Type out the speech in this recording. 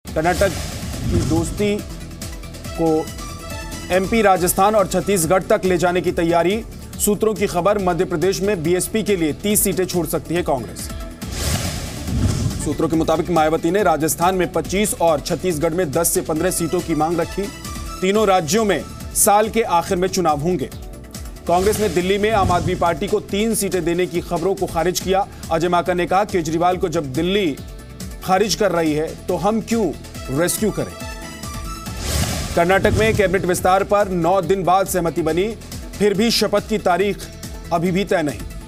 कर्नाटक की दोस्ती को एमपी, राजस्थान और छत्तीसगढ़ तक ले जाने की तैयारी। सूत्रों की खबर, मध्य प्रदेश में बीएसपी के लिए 30 सीटें छोड़ सकती है कांग्रेस। सूत्रों के मुताबिक मायावती ने राजस्थान में 25 और छत्तीसगढ़ में 10 से 15 सीटों की मांग रखी। तीनों राज्यों में साल के आखिर में चुनाव होंगे। कांग्रेस ने दिल्ली में आम आदमी पार्टी को 3 सीटें देने की खबरों को खारिज किया। अजय माकन ने कहा, केजरीवाल को जब दिल्ली खारिज कर रही है तो हम क्यों रेस्क्यू करें। कर्नाटक में कैबिनेट विस्तार पर 9 दिन बाद सहमति बनी, फिर भी शपथ की तारीख अभी भी तय नहीं।